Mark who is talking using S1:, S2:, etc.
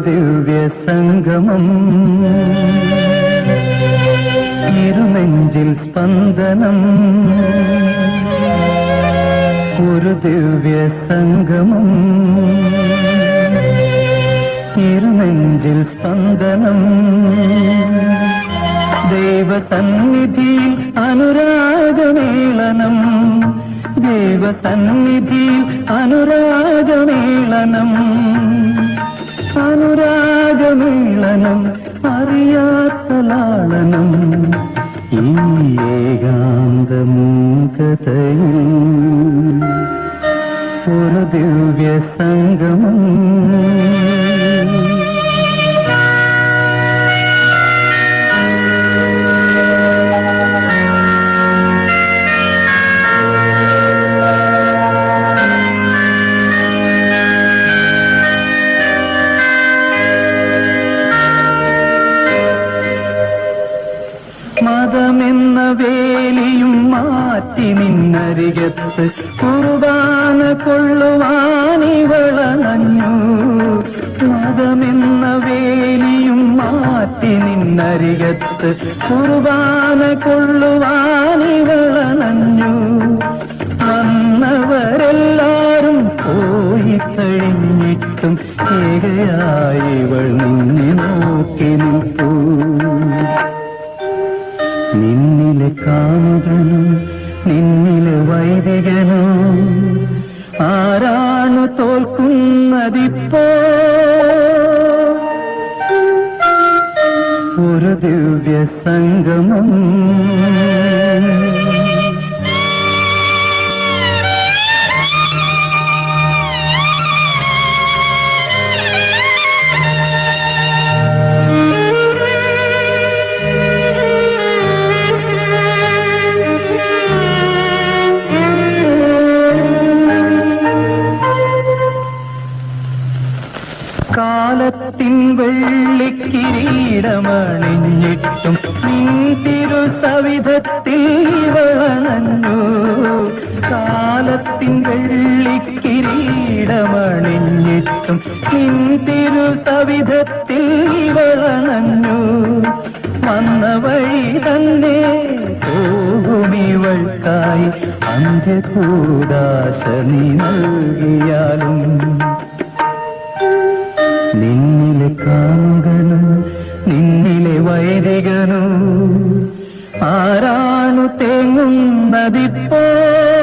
S1: ദിവ്യ സംഗമം ഇരുനെഞ്ചിൽ സ്പന്ദനം ഒരു ദിവ്യ സംഗമം ഇരുനെഞ്ചിൽ സ്പന്ദനം ദൈവസന്നിധിയിൽ അനുരാഗമേളനം ദൈവസന്നിധിയിൽ അനുരാഗമേളനം അനുരാഗമേളനം അറിയാത്ത ലാളനം ഈ ഏകാന്തമൂകതയിൽ ഒരു ദിവ്യ സംഗമം മതമെന്ന വേലിയും മാറ്റി നിന്നരികത്ത് കുർബാന കൊള്ളുവാനിവളഞ്ഞു മതമെന്ന വേലിയും മാറ്റി നിന്നരികത്ത് കുർബാന കൊള്ളുവാനിവളഞ്ഞു വന്നവരെല്ലാരും പോയി കഴിഞ്ഞിട്ടും ഏകയായി ഇവൾ നിന്നെ നോക്കി നിൽപ്പൂ നിന്നിലെ കാമുകനോ നിന്നിലെ വൈദികനോ ആരാണ് തോൽക്കുന്നതിപ്പോ ഒരു ദിവ്യ സംഗമം കാലത്തിൻ വെള്ളിക്കിരീടമണിഞ്ഞിട്ടും തിരുസവിധത്തിൽ വളണഞ്ഞു കാലത്തിൻ വെള്ളിക്കിരീടമണിഞ്ഞിട്ടും തിരുസവിധത്തിൽ വളണഞ്ഞു വന്ന വഴി തന്നെ പോകുമിവൾക്കായി അന്ത്യകൂദാശ നീ നൽകിയാലും നിന്നിലെ കാമുകനോ നിന്നിലെ വൈദികനോ ആരാണു തേങ്ങുന്നതിപ്പോ